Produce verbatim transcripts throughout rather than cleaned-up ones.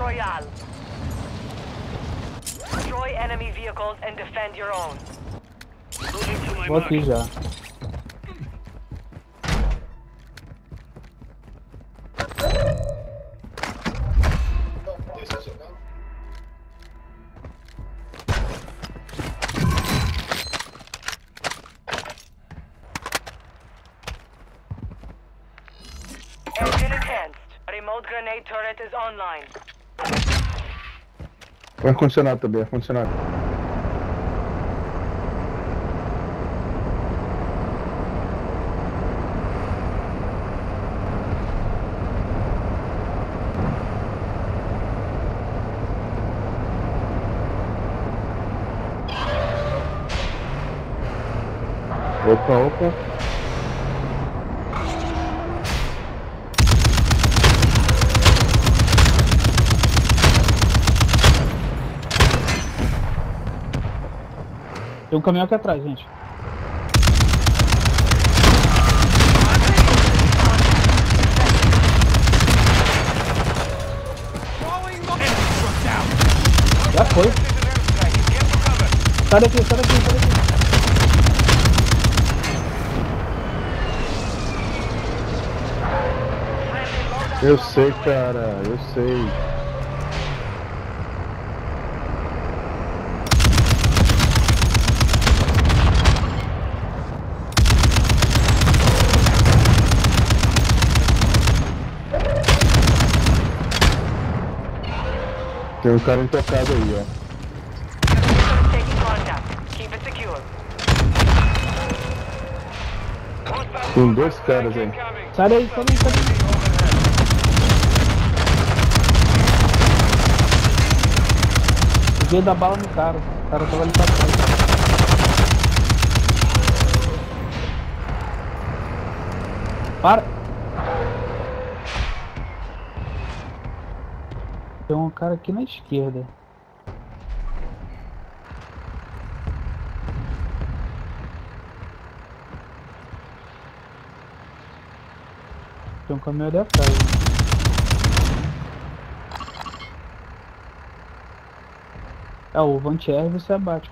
Royale. Destroy enemy vehicles and defend your own. Vou aqui já. Engine enhanced. Remote grenade turret is online. O ar-condicionado também, ar-condicionado. Opa, opa. Tem um caminhão aqui atrás, gente. Já foi. Sai daqui, sai daqui, sai daqui. Eu sei, cara, eu sei. Tem um cara intocado aí, ó. Taking contact. Keep it secure. Tem dois caras aí. Sai daí, sai daí, sai daí. Veio da bala no cara. O cara tava ali pra trás. Para! Tem um cara aqui na esquerda. Tem um caminhão ali atrás. É, o Vantier você abate.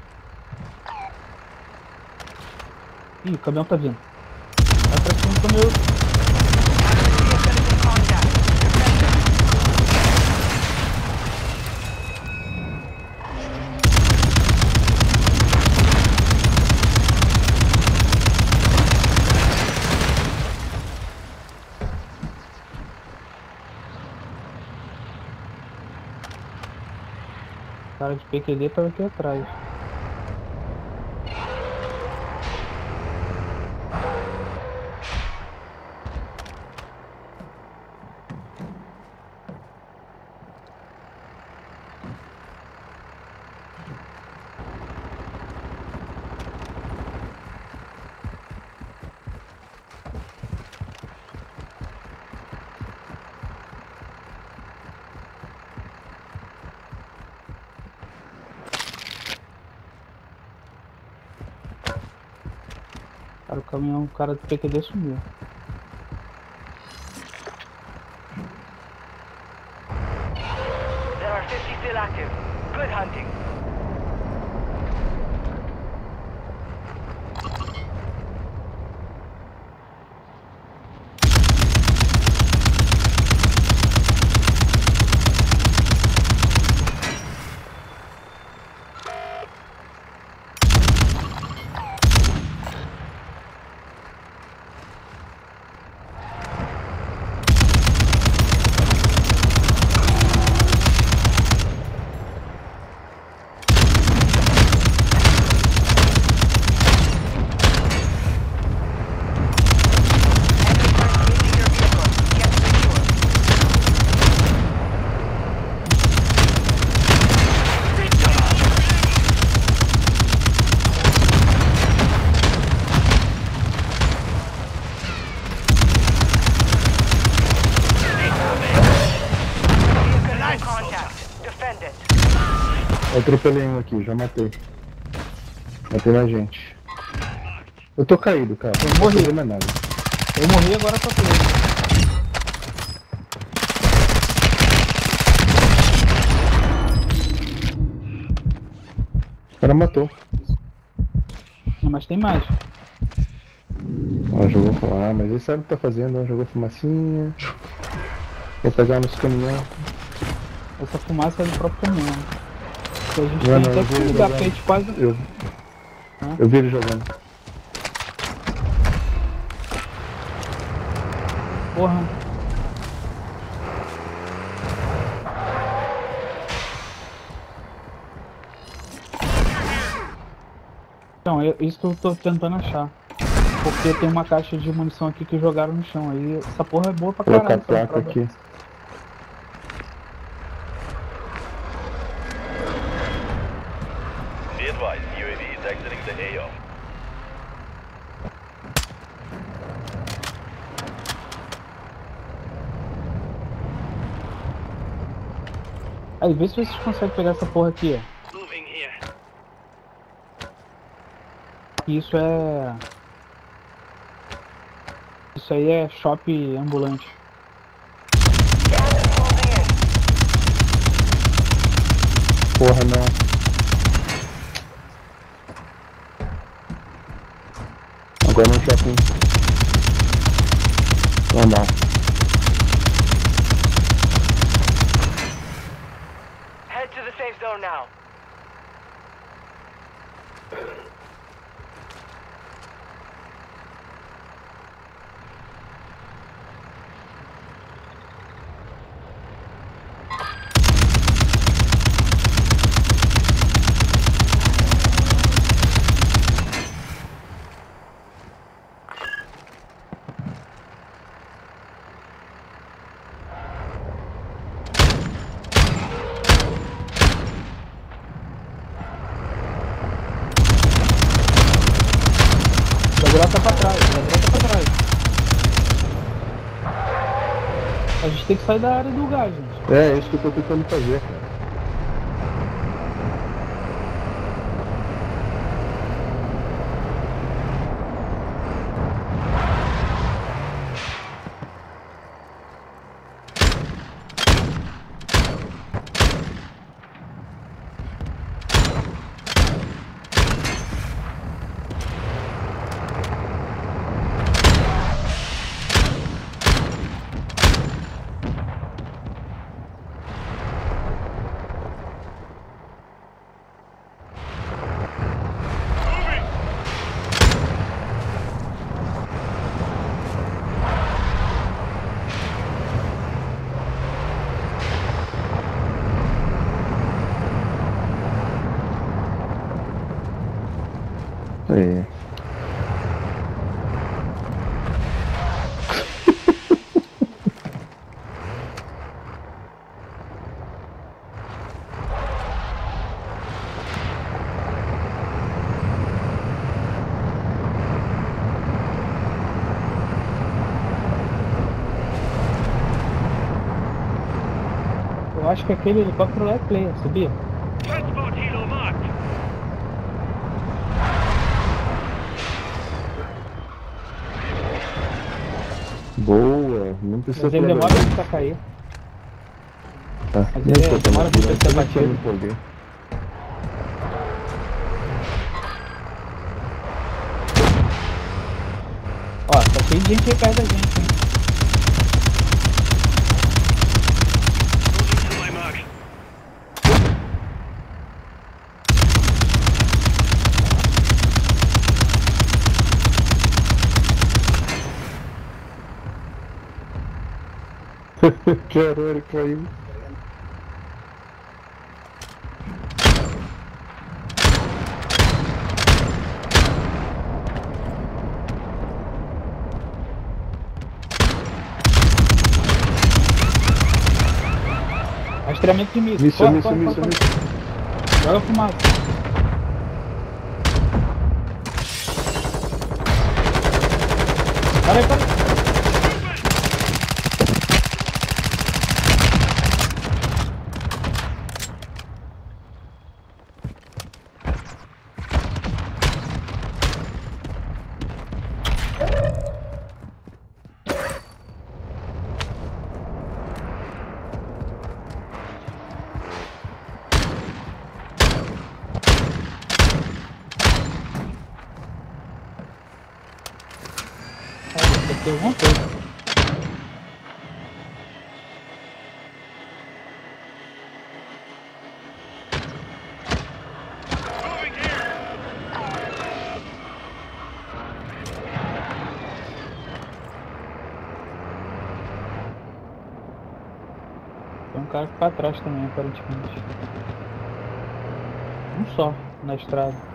Ih, o caminhão tá vindo. Vai pra cima do caminhão. O cara de P Q D tava aqui atrás. Cara, o caminhão, o cara do P Q D sumiu. There are fifty still active. Good hunting. Eu atropelei um aqui, já matei. Matei na gente. Eu tô caído, cara. Eu morri. Não tô mais nada. Eu morri, agora tô preso. cara matou. Não, mas tem mais. Ó, jogou com. Ah, mas ele sabe o que tá fazendo, ó. Jogou fumacinha. Vou pegar nos caminhão. Essa fumaça é do próprio caminhão. Que a gente Não, tem não, até eu vi que ele lugar, jogando. porque a gente quase. Eu, Hã? eu vi ele jogando. Porra. Então, é isso que eu tô tentando achar. Porque tem uma caixa de munição aqui que jogaram no chão. Aí essa porra é boa pra Vou colocar a caralho. placa aqui. Be advised, U A V is exiting the A O. Aí, vê se vocês conseguem pegar essa porra aqui, ó. Moving here. Isso é... Isso aí é shop ambulante. Gas is closing in. Porra, não. Agora no shopping. Normal. Head to the safe zone now. Vai virar tá pra trás, vai virar tá pra trás. A gente tem que sair da área do gás, gente. É, é isso que eu tô tentando fazer, cara. Aí. Eu acho que aquele helicóptero lá é player, sabia? Transport helo marked. Boa, não precisa Mas ele trabalhar. demora muito pra cair. Tá. Mas Não ele tô demora tendo muito pra ser não tô batido. me empolguei. Ó, tá cheio de gente aí perto da gente, hein? Moving to my mark. Caralho, ele caiu. Rastreamento de míssil. Míssil, Corre, míssil, corre, míssil, corre, míssil. corre. Joga fumaça. Para aí, para aí. Tem alguma coisa. Moving here. Tem um cara aqui pra trás também, aparentemente. Um só, na estrada.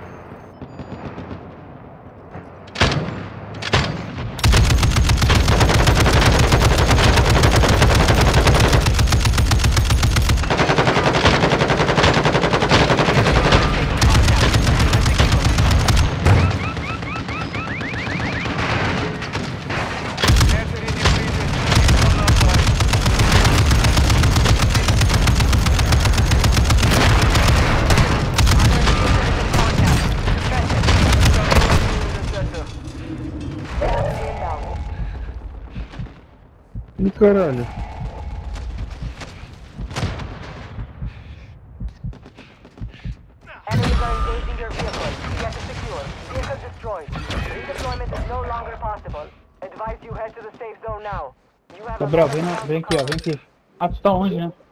Ih, caralho. Enemies are engaging your vehicle. Get it secure. Vehicle destroyed. Redeployment is no longer possible. Advise you head to the safe zone now. You have a Gabriel, vem, na- vem aqui, ó, vem aqui. Ah, tu tá longe, né?